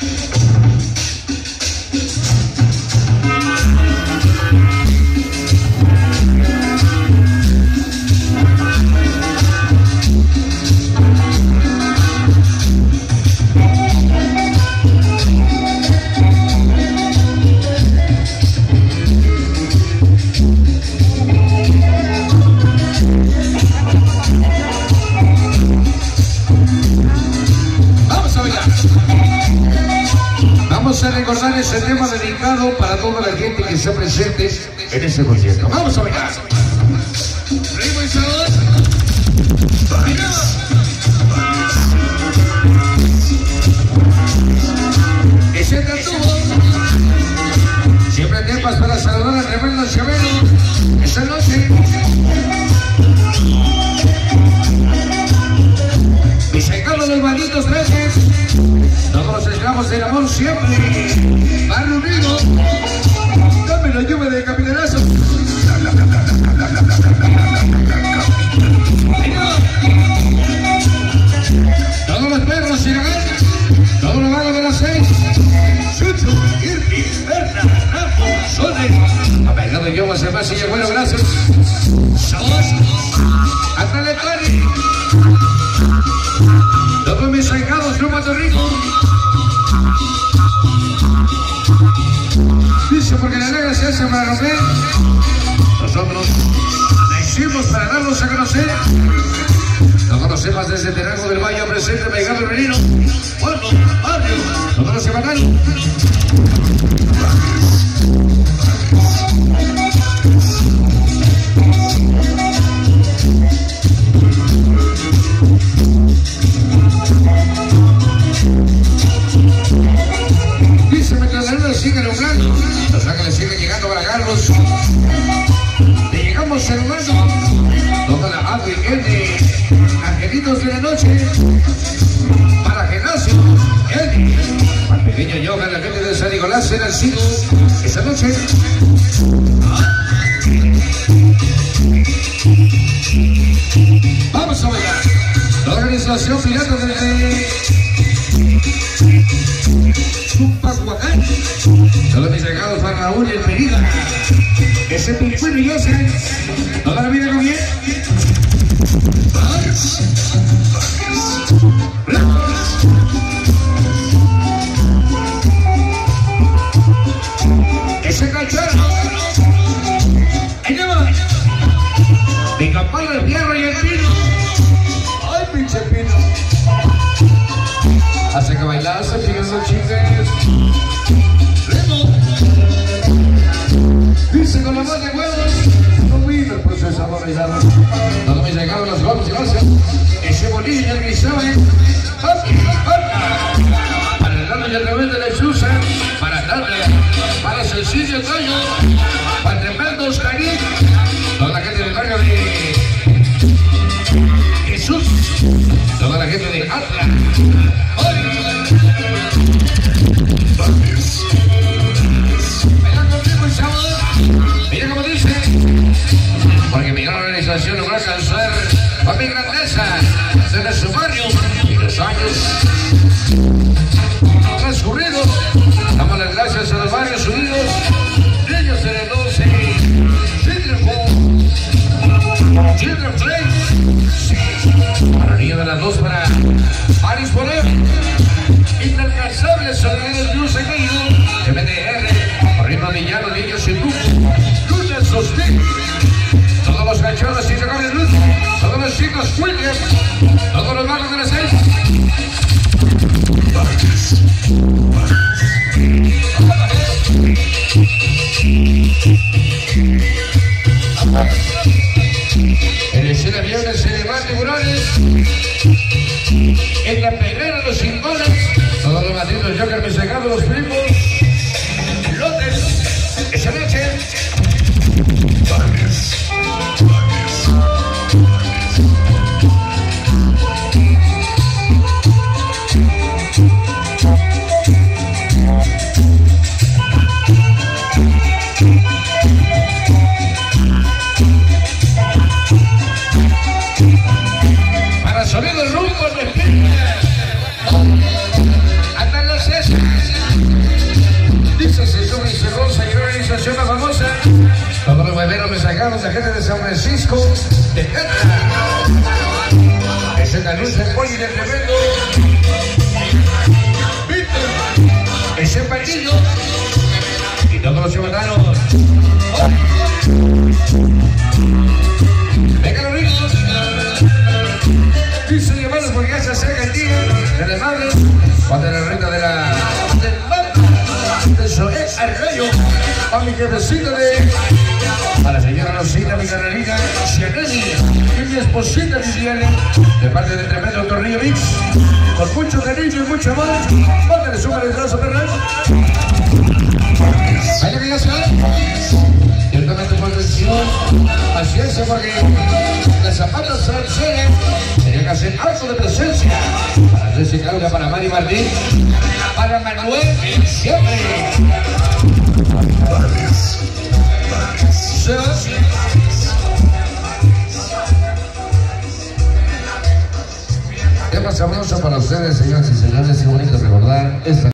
Vamos a recordar ese tema dedicado para toda la gente que se presente en ese concierto. Vamos a bailar. Ritmo y sabor. Ese tatuo. Siempre temas para saludar al tremendo Chabelo. Esta noche. Mis encargos los malditos trajes. Todos los esclavos del amor siempre van unidos. Dame la lluvia de capitanazo. Todos los perros sin hogar. Todos los vagos de las 6. Chucho, Irvi, Berna, Rafa, Soles. Apegado yo a ser más y bueno, gracias. Somos hasta el Eclari. Todos mis ahijados, Club Puerto Rico. Dice porque la negra se hace para romper. Nosotros la hicimos para darnos a conocer. No conocemos desde Terango del Valle presente, Mexicano y Menino. Pueblo, barrio, no conoce Bacán. Sigue logrando, los ángeles siguen llegando para Carlos. Le llegamos saludando toda la ADN, angelitos de la noche, para Genasio, Eddie, para el pequeño Johan, la gente de San Nicolás, se nacido esa noche. Vamos a bailar. La organización Pirata desde Tupacuacán. Todos mis regalos para Raúl y el Periga. Ese pingüino y yo sé. Toda la vida con bien. Ese cachorro. Ahí va. Mi campana, el fierro y el pino. Ay, pinche pino. Hace que bailase, pidiendo chicas. Dice con la más de huevos. No vino el procesador bailado. No me llegaron las vamos, gracias. Ese bolillo ya que sabe. Para el lado y el revés de la Chusa. Para darle. Para Sencillo Toyo. Para tremendo Oscarín. Toda la gente del barrio de Jesús. Toda la gente de Atlas. Mira como dice, porque mi gran organización no va a alcanzar a mi grandeza, desde su barrio y los años transcurridos. Damos las gracias a los barrios unidos, niños de los 12, Children Play, para niños de las 2 para Aris Poder, inalcanzables sonidos de un seguido, MDR, ritmo de llano, niños sin luz, lunes sostén, todos los cachorros sin sacar de luz, todos los chicos Williams, todos los magos de las 6. En el cielo aviones se le van tiburones, en la pedrera los singones, todos los malditos Joker me sacaron los primos, lotes, esa noche. Para sonido rumbo de hasta los 60. llegaron la gente de San Francisco, de Cata. Ese es la luz del poli del tremendo. Víctor, ese partido. Y todos los ciudadanos. Venga los ricos. Dice llamados porque ya se acerca el día de la madre. Cuando la renta de la... Eso es Arroyo. A mi jefecita de... A la señora Rosita, mi carnalita, Cianelli y mi esposita Liliana, de parte del tremendo Tornillo Mix, con mucho cariño y mucho amor. Mándale suma el trazo, perras. Vaya que ya se va. Ciertamente por atención. Así es, porque las zapatas salseras tenían que hacer algo de presencia. Para Jessica Claudia, para Mari Martín, para Manuel, siempre. Tema sabroso para ustedes, señoras y señores, y bonito recordar esta